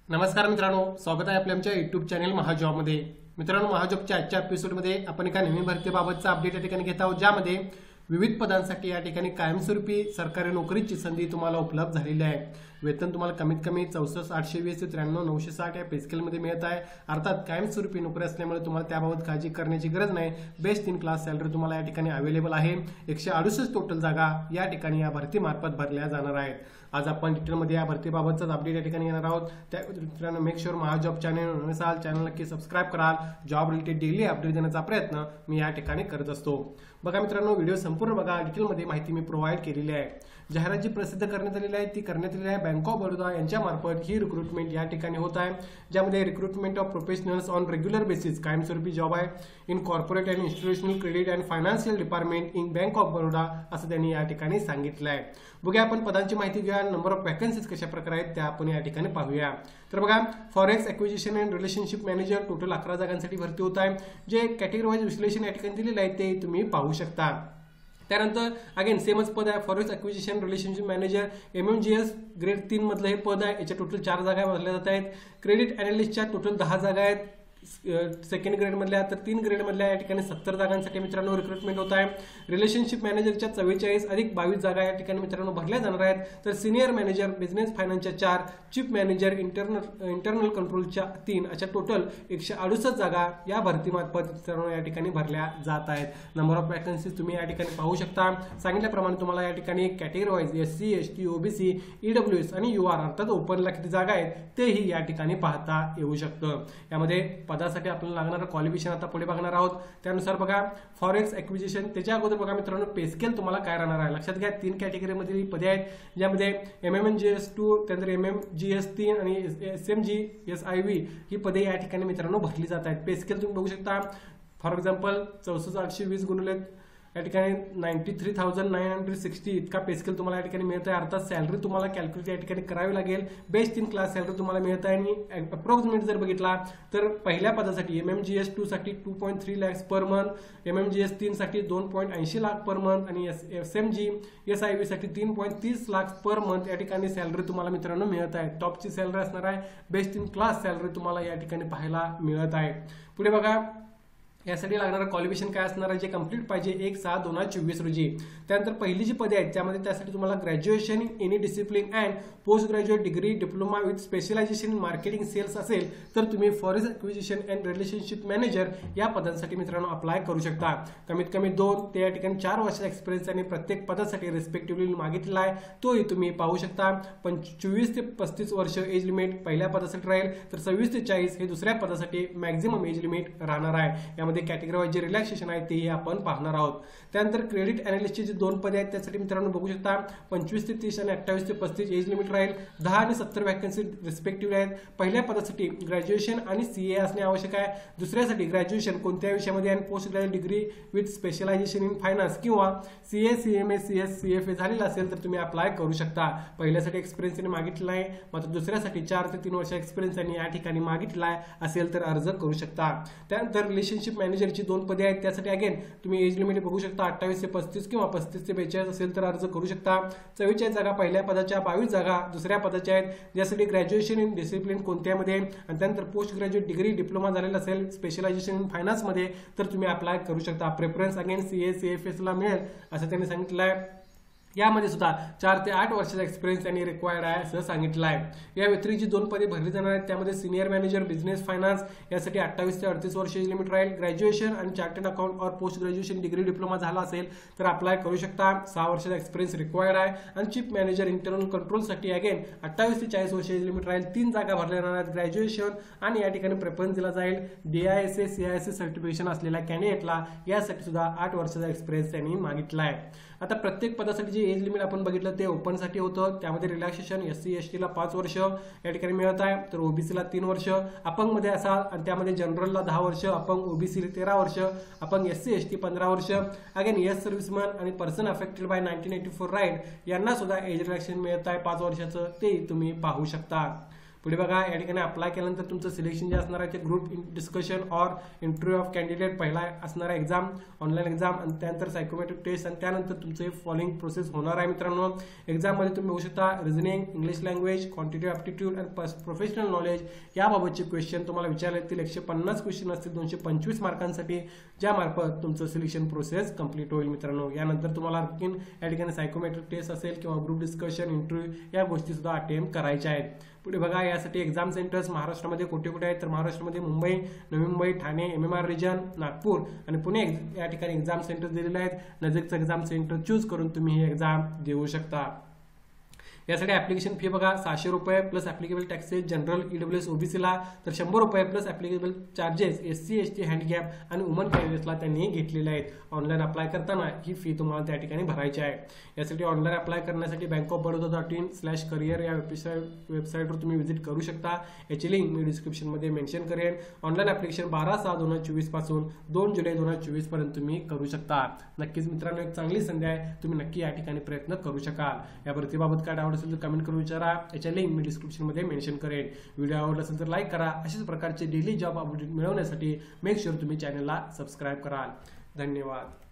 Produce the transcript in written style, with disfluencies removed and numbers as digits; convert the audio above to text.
नमस्कार मित्रांनो, स्वागत आहे आपल्या आमच्या युट्यूब चॅनल महाजॉबमध्ये। मित्रांनो, महाजॉबच्या आजच्या एपिसोडमध्ये आपण एका नवीन भरतीबाबतचा अपडेट या ठिकाणी घेत आहोत, ज्यामध्ये विविध पदांसाठी या ठिकाणी कायमस्वरूपी सरकारी नोकरीची संधी तुम्हाला उपलब्ध झालेली आहे। वेतन तुम्हाला कमीत कमी 64,820 ते 93,960 या पे स्केलमध्ये मिळत आहे। अर्थात कायमस्वरूपी नोकरी असल्यामुळे तुम्हाला त्याबाबत काळजी करण्याची गरज नाही। बेस्ट इन क्लास सॅलरी तुम्हाला या ठिकाणी अवेलेबल आहे। 168 टोटल जागा या ठिकाणी या भरतीमार्फत भरल्या जाणार आहेत। आज आपण डिटेलमध्ये या भरतीबाबतचा अपडेट या ठिकाणी येणार आहोत। त्या मित्रांनो, मेक शुअर महाजॉब चॅनल नक्की सबस्क्राइब कराल। जॉब रिलेटेड डेली अपडेट देण्याचा प्रयत्न मी या ठिकाणी करत असतो। बघा मित्रांनो, व्हिडिओ संपूर्ण बघा, डिटेलमध्ये माहिती मी प्रोव्हाइड केलेली आहे। जाहिरात जी प्रसिद्ध करण्यात आलेली आहे ती करण्यात आलेली आहे बँक ऑफ बडोदा यांच्या मार्फत ही रिक्रुटमेंट या ठिकाणी होत आहे, ज्यामध्ये recruitment of professionals on regular basis कायमस्वरूपी जॉब आहे in corporate and institutional credit and financial department in bank of Baroda असं त्यांनी या ठिकाणी सांगितलं आहे। बघूया आपण पदांची माहिती घेऊया, नंबर ऑफ वॅकन्सीज कशा प्रकारे आहेत त्या आपण या ठिकाणी पाहूया। तर बघा, forex acquisition and relationship manager total 11 जागांसाठी भरती होत आहे। जे कॅटेगरी वाईज विश्लेषण या ठिकाणी दिलेलं आहे ते तुम्ही पाहू शकता। त्यानंतर अगेन सेमच पद आहे, forex acquisition relationship manager MMGS grade 3 मधलं हे पद आहे। याच्या टोटल 4 जागा भरल्या जात आहेत। क्रेडिट अॅनालिस्टच्या टोटल 10 जागा आहेत। सेकंड ग्रेड मधल्या तर 3 ग्रेड मधल्या या ठिकाणी 70 जागांसाठी मित्रांनो रिक्रुटमेंट होत आहे। रिलेशनशिप मॅनेजरच्या 44 अधिक 22 जागा या ठिकाणी मित्रांनो भरल्या जाणार आहेत। तर सिनियर मॅनेजर बिझनेस फायनान्सच्या 4, चीफ मॅनेजर इंटरनल कंट्रोलच्या 3 अशा टोटल 168 जागा या भरतीमार्फत मित्रांनो या ठिकाणी भरल्या जात आहेत। नंबर ऑफ वॅकन्सीज तुम्ही या ठिकाणी पाहू शकता। सांगितल्याप्रमाणे तुम्हाला या ठिकाणी category wise SC ST OBC EWS आणि UR अर्थात ओपनला किती जागा आहेत तेही या ठिकाणी पाहता येऊ शकतं। यामध्ये पदासाठी आपल्याला लागणारं क्वालिफिकेशन आता पुढे बघणार आहोत। त्यानुसार बघा, फॉरेक्स एक्विजिशन त्याच्या अगोदर बघा मित्रांनो, पे स्केल तुम्हाला काय राहणार आहे लक्षात घ्या। 3 कॅटेगरीमधील पदे आहेत, ज्यामध्ये MMGS 2 त्यानंतर MMGS 3 आणि SMGSIV ही पदे या ठिकाणी मित्रांनो भरली जात आहेत। पे स्केल तुम्ही बघू शकता। फॉर एक्झाम्पल 64,820 गुणिले या ठिकाणी 93,960 इतका पे स्केल तुम्हाला या ठिकाणी मिळत आहे। अर्थात सॅलरी तुम्हाला कॅल्क्युलेट या ठिकाणी करावी लागेल। बेस्ट इन क्लास सॅलरी तुम्हाला मिळत आहे आणि अप्रॉक्सिमेट जर बघितला तर पहिल्या पदासाठी MMGS 2 साठी 2.3 लाख पर मंथ, MMGS 3 साठी 2.80 लाख पर मंथ आणि SMGSIV साठी 3.30 लाख पर मंथ या ठिकाणी सॅलरी तुम्हाला मित्रांनो मिळत आहे। टॉपची सॅलरी असणार आहे। बेस्ट इन क्लास सॅलरी तुम्हाला या ठिकाणी पाहायला मिळत आहे। पुढे बघा, यासाठी लागणारं क्वालिफिकेशन काय असणार आहे, जे कंप्लीट पाहिजे 1/6/2024 रोजी। त्यानंतर पहिली जी पदे आहेत त्यामध्ये त्यासाठी तुम्हाला graduation in any discipline and post graduate degree diploma with specialisation in marketing sales असेल तर तुम्ही forex acquisition and relationship manager या पदांसाठी मित्रांनो अप्लाय करू शकता। कमीत कमी 2 ते या ठिकाणी 4 वर्षाचा एक्सपिरियन्स आणि प्रत्येक पदासाठी रिस्पेक्टिव्हली मागितला आहे तोही तुम्ही पाहू शकता। 24 ते 35 वर्ष एज लिमिट पहिल्या पदासाठी राहील, तर 26 ते 40 हे दुसऱ्या पदासाठी मॅक्झिमम एज लिमिट राहणार आहे। यामध्ये कॅटेगरी वाईज जे रिलॅक्सेशन आहे तेही आपण पाहणार आहोत। त्यानंतर क्रेडिट अॅनालिस्टचे जे 2 पदे आहेत त्यासाठी मित्रांनो बघू शकता, 25 ते 30 आणि 28 ते 35 एज लिमिट राहील। 10 आणि 70 वॅकन्सी रिस्पेक्टिव्हली आहेत। पहिल्या पदासाठी ग्रॅज्युएशन आणि CA असणे आवश्यक आहे। दुसऱ्यासाठी ग्रॅज्युएशन कोणत्या विषयामध्ये आणि post graduate degree with specialisation in finance किंवा CA CMA CS CFA झालेला असेल तर तुम्ही अप्लाय करू शकता। पहिल्यासाठी एक्सपिरियन्स मागितला आहे, मात्र दुसऱ्यासाठी 4 ते 3 वर्ष एक्सपिरियन्स या ठिकाणी मागितला असेल तर अर्ज करू शकता। त्यानंतर रिलेशनशिप मॅनेजरची 2 पदे आहेत, त्यासाठी अगेन तुम्ही एज लिमिट बघू शकता 28 ते 35 किंवा 35 ते 42 असेल तर अर्ज करू शकता। 44 जागा पहिल्या पदाच्या, 22 जागा दुसऱ्या पदाच्या आहेत, ज्यासाठी ग्रॅज्युएशन इन डिसिप्लिन कोणत्यामध्ये आणि त्यानंतर पोस्ट ग्रॅज्युएट डिग्री डिप्लोमा झालेला असेल स्पेशलायझेशन इन फायनान्स मध्ये तर तुम्ही अप्लाय करू शकता। प्रेफरन्स अगेन CA CFS ला मिळेल असं त्यांनी सांगितलं आहे। यामध्ये सुद्धा 4 ते 8 वर्षाचा एक्सपिरियन्स त्यांनी रिक्वायर्ड आहे असं सांगितलं आहे। या व्यतिरिक्त जी 2 पदे भरली जाणार आहेत त्यामध्ये सिनियर मॅनेजर बिझनेस फायनान्स यासाठी 28 ते 38 वर्ष एज लिमिट राहील। ग्रॅज्युएशन आणि चार्टर्ड अकाउंट और पोस्ट ग्रॅज्युएशन डिग्री डिप्लोमा झाला असेल तर अप्लाय करू शकता। 6 वर्षाचा एक्सपिरियन्स रिक्वायर्ड आहे। आणि चीफ मॅनेजर इंटरनल कंट्रोलसाठी अगेन 28 ते 40 वर्ष एज लिमिट राहील। 3 जागा भरल्या जाणार आहेत। ग्रॅज्युएशन आणि या ठिकाणी प्रेफरन्स दिला जाईल DISA CISA सर्टिफिकेशन असलेल्या कॅन्डिडेटला, यासाठी सुद्धा 8 वर्षाचा एक्सपिरियन्स त्यांनी मागितला आहे। आता प्रत्येक पदासाठी जे एज लिमिट आपण बघितलं ते ओपनसाठी होतं, त्यामध्ये रिलॅक्सेशन SC ST ला 5 वर्ष या ठिकाणी मिळत आहे, तर OBC ला 3 वर्ष, अपंग मध्ये असाल आणि त्यामध्ये जनरलला 10 वर्ष, अपंग OBC 13 वर्ष, अपंग SC ST 15 वर्ष, अगेन यस सर्व्हिसमॅन आणि पर्सन अफेक्टेड बाय 1984 राईट यांना सुद्धा एज रिलॅक्सेशन मिळत आहे 5 वर्षाचं, ते तुम्ही पाहू शकता। पुढे बघा या ठिकाणी अप्लाय केल्यानंतर तुमचं सिलेक्शन जे असणार आहे ते group discussion or interview of candidate पहिला असणार एक्झाम ऑनलाईन एक्झाम आणि त्यानंतर सायकोमेट्रिक टेस्ट आणि त्यानंतर तुमचं हे फॉलोइंग प्रोसेस होणार आहे मित्रांनो। एक्झाममध्ये तुम्ही बघू शकता reasoning, English language, quantitative aptitude आणि प्रोफेशनल नॉलेज याबाबतचे क्वेश्चन तुम्हाला विचारले येतील। 150 क्वेश्चन असतील 225 मार्कांसाठी, ज्या मार्फत तुमचं सिलेक्शन प्रोसेस कंप्लीट होईल मित्रांनो। यानंतर तुम्हाला आणखीन या ठिकाणी सायकोमेट्रिक टेस्ट असेल किंवा ग्रुप डिस्कशन, इंटरव्ह्यू या गोष्टी सुद्धा अटेम्प्ट करायच्या आहेत। पुढे बघा यासाठी एक्झाम सेंटर्स महाराष्ट्रामध्ये कुठे कुठे आहेत तर महाराष्ट्रामध्ये मुंबई, नवी मुंबई, ठाणे, MMR रिजन, नागपूर आणि पुणे या ठिकाणी एक्झाम सेंटर दिलेले आहेत। नजीकचं एक्झाम सेंटर चूज करून तुम्ही ही एक्झाम देऊ शकता। यासाठी ऍप्लिकेशन फी बघा 600 रुपये plus applicable taxes general EWS OBCला तर 100 रुपये plus applicable charges SC ST handicap आणि वुमन कॅन्डिडेट्सला त्यांनी घेतलेले आहेत। ऑनलाईन अप्लाय करताना ही फी तुम्हाला त्या ठिकाणी भरायची आहे। यासाठी ऑनलाईन अप्लाय करण्यासाठी bankofbaroda.in/career या वेबसाईटवर तुम्ही व्हिजिट करू शकता। याची लिंक मी डिस्क्रिप्शनमध्ये मेन्शन करेन। ऑनलाईन ऍप्लिकेशन 12/6/2024 पासून 2 जुलै 2024 पर्यंत तुम्ही करू शकता। नक्कीच मित्रांनो एक चांगली संधी आहे, तुम्ही नक्की या ठिकाणी प्रयत्न करू शकाल। या भरतीबाबत काय डाऊट असेल तर कमेंट करून विचारा, याच्या लिंक मी डिस्क्रिप्शनमध्ये मेन्शन करेन। व्हिडिओ आवडला असेल तर लाईक करा। अशाच प्रकारचे डेली जॉब अपडेट मिळवण्यासाठी मेक शुअर तुम्ही चॅनलला सबस्क्राईब कराल। धन्यवाद।